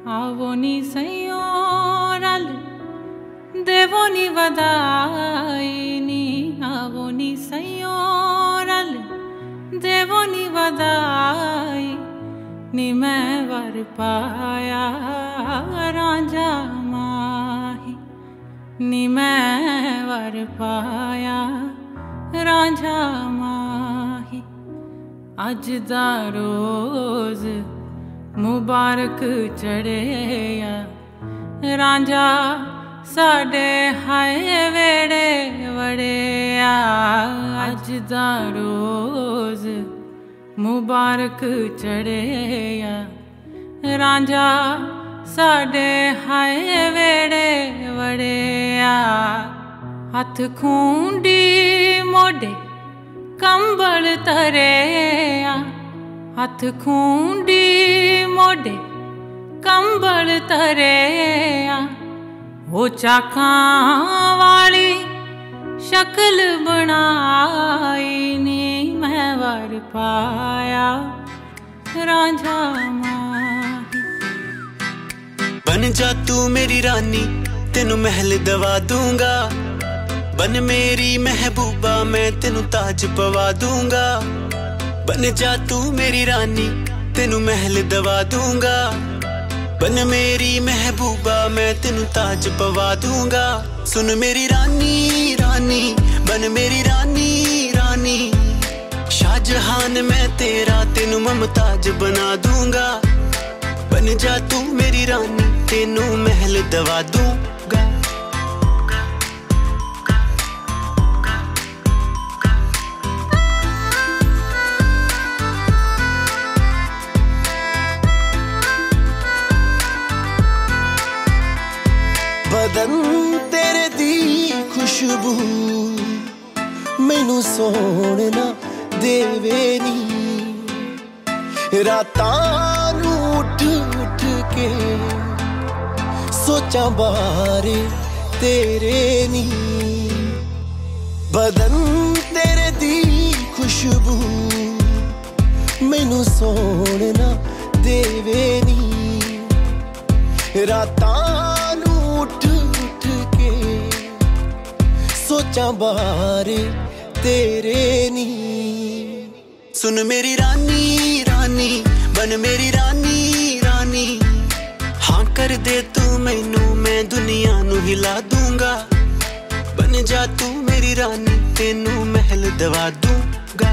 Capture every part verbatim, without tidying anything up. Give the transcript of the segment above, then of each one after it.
आवो नी सैयो रल देवो नी वदाई नी आवो नी सैयो रल देवो नी वदाई नी मैं वर पाया रांझा माही नी मैं वर पाया रांझा माही अज दा रोज मुबारक चढ़ेया रांझा साडे हाय वेड़े वड़ेया अज दा रोज मुबारक चढ़ेया रांझा साडे हाय वेड़े वड़ेया हथ खूंडी मोडे कंबल तरेया हथ खूंडी मोडे कंबल तरेया वो चाकां वाली शक्ल बनाई नी मैं वर पाया रांझा माही बन जा तू मेरी रानी तेनू महल दवा दूंगा बन मेरी महबूबा मैं तेनू ताज पवा दूंगा बन जा तू मेरी रानी तेनू महल दवा दूंगा बन मेरी महबूबा मैं तेनू ताज पवा दूंगा सुन मेरी रानी रानी बन मेरी रानी रानी शाहजहान मैं तेरा तेनू मुमताज बना दूंगा बन जा तू मेरी रानी तेनू महल दवा दूंगा बदन तेरे दी खुशबू मैनू सोना देवे नी रातां नू उठ उठ के सोचा बारे तेरे नी बदन तेरे दी खुशबू मैनू सोना देवे नी रातां उठ उठ के सोचा बारे तेरे नी सुन मेरी रानी रानी बन मेरी रानी रानी हाँ कर दे तू मैनू मैं दुनिया नू हिला दूंगा बन जा तू मेरी रानी तेनू महल दवा दूंगा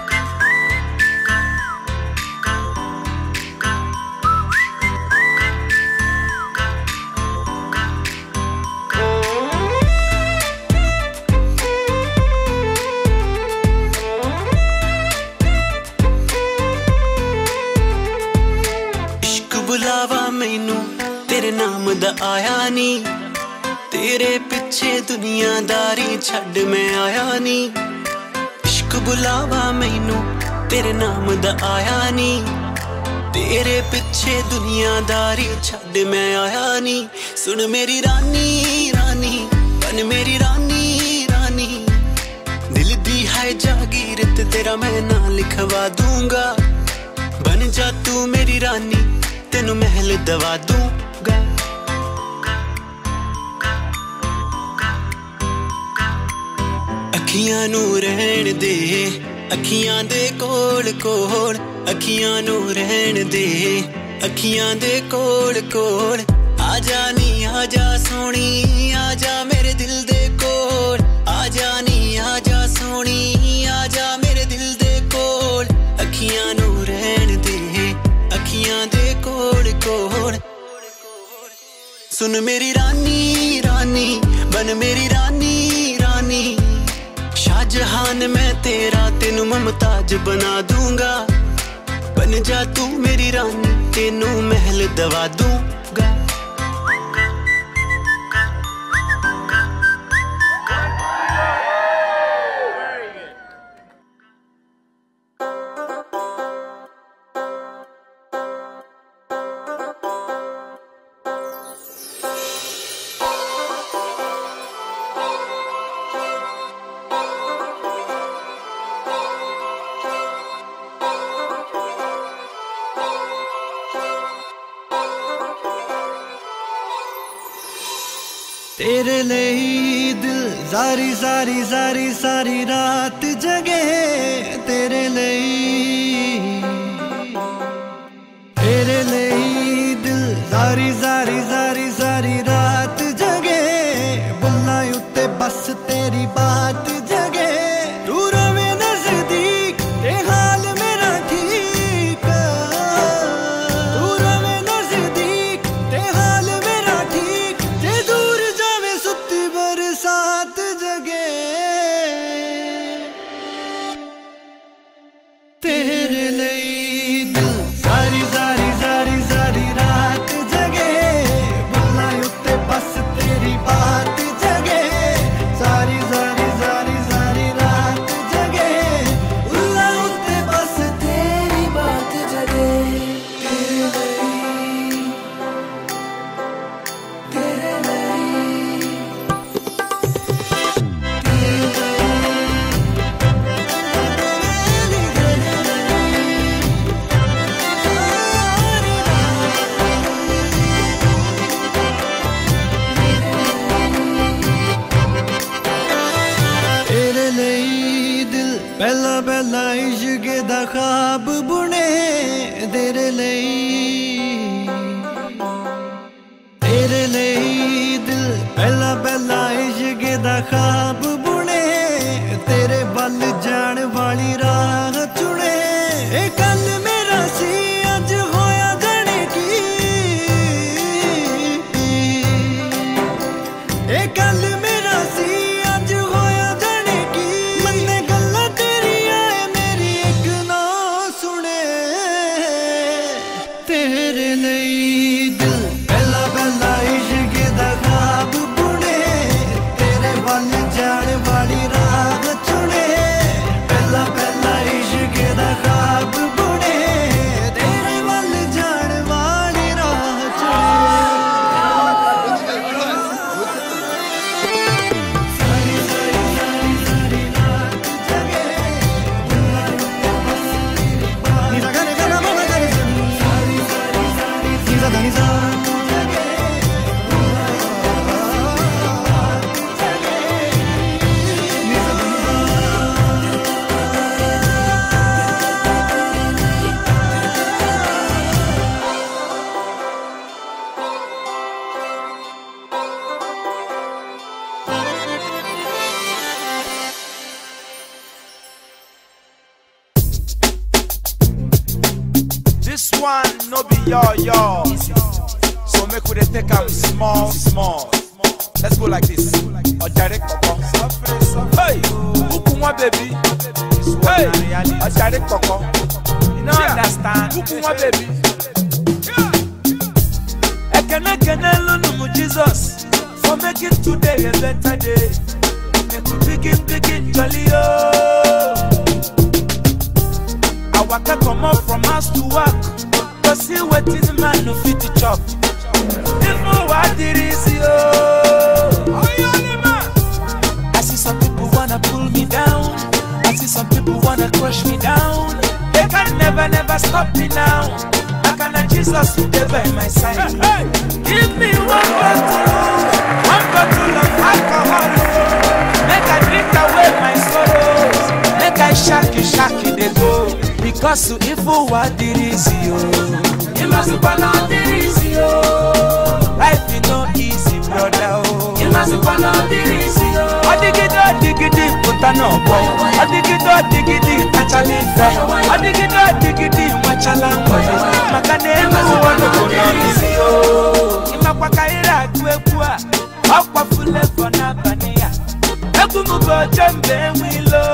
बुलावा मैनू तेरे नाम दा आया नी तेरे पिछे दुनियादारी छड़ मैं आया नी इश्क बुलावा मैनू तेरे नाम दा आया नी तेरे पिछे दुनियादारी छड़ मैं आया नी सुन मेरी रानी रानी बन मेरी रानी रानी दिल दी है जागीर ते तेरा मैं ना लिखवा दूंगा बन जा तू मेरी रानी तेनू महल दवा दूंगा अखियां नू रहन दे अखियां दे कोल कोल अखियां नू रहन दे अखियां दे कोल कोल आजा नी आजा सोनी आजा मेरे दिल दे कोल आजा नी आजा सोनी आजा मेरे दिल दे कोल अखियां नू रहन दे अखियां दे कोल कोल सुन मेरी रानी रानी बन मेरी रानी रानी शाहजहान मैं तेरा तेनू मुमताज बना दूंगा बन जा तू मेरी रानी तेनू महल दवा दूंगा तेरे लिए दिल सारी सारी सारी सारी रात जगे तेरे लिए तेरे लिए दिल सारी सारी सारी सारी रात जगे बुल्ला उत्ते बस तेरी बात जगे तू रवे नजदीक ते हाल मेरा ठीक तू रवे नजदीक ते हाल मेरा ठीक ते दूर जावे सुत्ती बरसात जगे तेरे लिए दिल सारी सारी सारी सारी रात जगे बुल्ला उत्ते बस तेरी बात जगे सारी सारी सारी सारी रात जगे बुल्ला उत्ते बस तेरी बात जगे तेरे लिए तेरे लिए तेरे लिए दिल पहला पहला इश्क दा ख्वाब बुने तेरे लिए तेरे लिए दिल पहला पहला इश्क दा ख्वाब बुने तेरे बल जान वाली राह चुने ए कल मेरा सी अज होया जाने की ए कल मेरा सी अज होया जाने की मन्ने गल्लां तेरियां ऐ मेरी एक ना सुने तेरे लिए दिल पहला पहला इश्क दा ख्वाब बुने तेरे बल जान वाली राह चुने पहला पहला इश्क दा ख्वाब बुने तेरे बल जान वाली राह चुने सारी सारी सारी सारी रात जगे नीसा गाने गाना माना गाने सारी सारी सारी नीसा दा नीसा जगे नीसा दा नीसा This one no be your your. So make we dey take am small small. Let's go like this. Or direct koko. Hey, Ukunwa baby. Hey, or direct koko. You know understand? Ukunwa baby. Ekene ekene lunu mu Jesus for making today a better day. Make we begin begin jolly oh. I waka come up from house to work, to see what is man no fit to chop. If no what it is yo, I see some people wanna pull me down, I see some people wanna crush me down. They can never never stop me now. I cannot Jesus stay by my side. Hey, hey. Give me one bottle, one bottle of alcohol, make I drink away my sorrows, make I shaki shaki they go. Because to evil what it is yo, it must be what it is yo. Life is no easy brother oh, it must be what it is yo. Odigidi odigidi puta no boy, odigidi odigidi achali fry, odigidi odigidi machala boy. Makane must be what it is yo. Imakwa kaira kwekwa, akwa fule fona bania. Egumu go jembe wilo.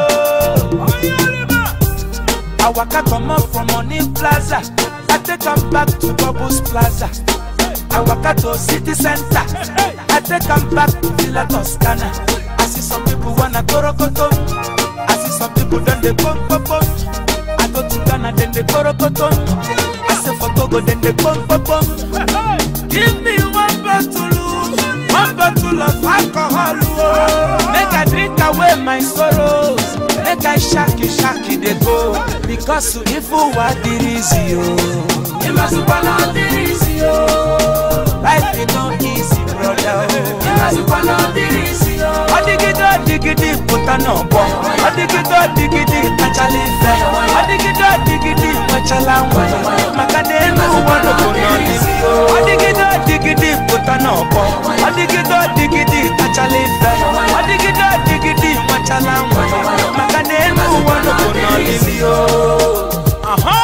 I waka come up from Money Plaza, I take them back to Bubbles Plaza. I waka to City Center, I take them back to Villa Toscana. I see some people wanna go rokotom, I see some people done they pom pom pom. I go to Ghana then they go rokotom, I say for Togo then they pom pom pom. Give me one bottle, one bottle of alcohol, oh. Make I drink away my sorrows, make I shaki shaki they go. Because to evil what it is yo, must be what it is yo. Life is not easy, brother. Adigida digidi putano bo. Adigida digidi tachali fe. Adigida digidi machala wa. Makademu wano kononi. Adigida digidi putano bo. Adigida digidi tachali fe. Adigida digidi machala wa. Makademu wano kononi. Aha!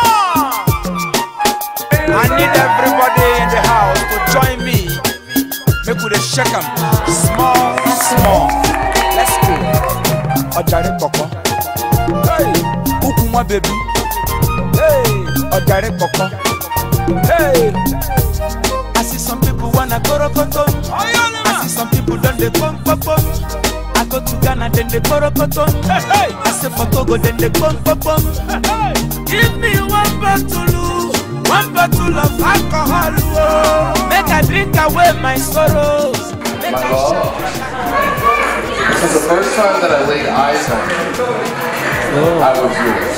I need everybody in the house to join me. Make we shake them, small, small. Let's go. Ojare koko. Hey, ukuma baby. Hey, ojare koko. Hey, I see some people wanna go rokoto. I see some people done the pom pom pom. I go to Ghana then they go rokoto. Hey, I say for Togo then they pom pom pom. Give me one bottle, one bottle of alcohol. Oh. Make I drink away my sorrows. Make my I God. This is the first time that I laid eyes on you. Oh. I was yours.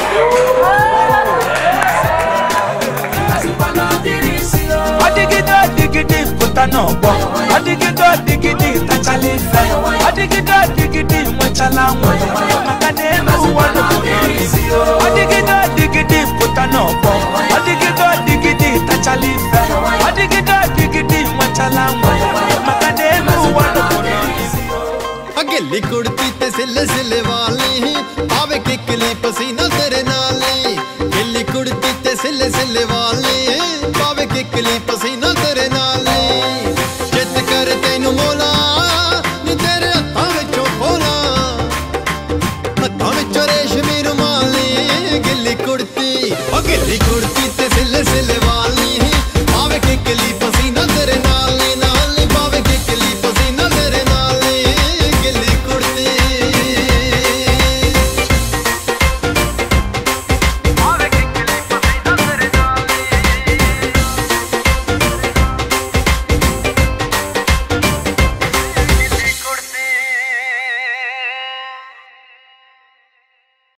Adigida digidi putano bo. Adigida digidi tachali fe. Adigida digidi mwechala mwe. Makademu wano kononi. Adigida digidi putano bo. Adigida digidi tachali fe. Adigida digidi mwechala mwe. Makademu wano kononi. अगेली कुड़ती ते सिले सिले वाली आवे किकली पसीना तेरे नाली गिल्ली कुड़ती ते सिले सिले वाली आवे किकली पसीना तेरे नाली जित कर तेनू मोला नी तेरे हत्थां विचों खोला हत्थां विचों रेशमी रुमाली गिल्ली कुड़ती ओ गिल्ली कुड़ती ते सिले सिले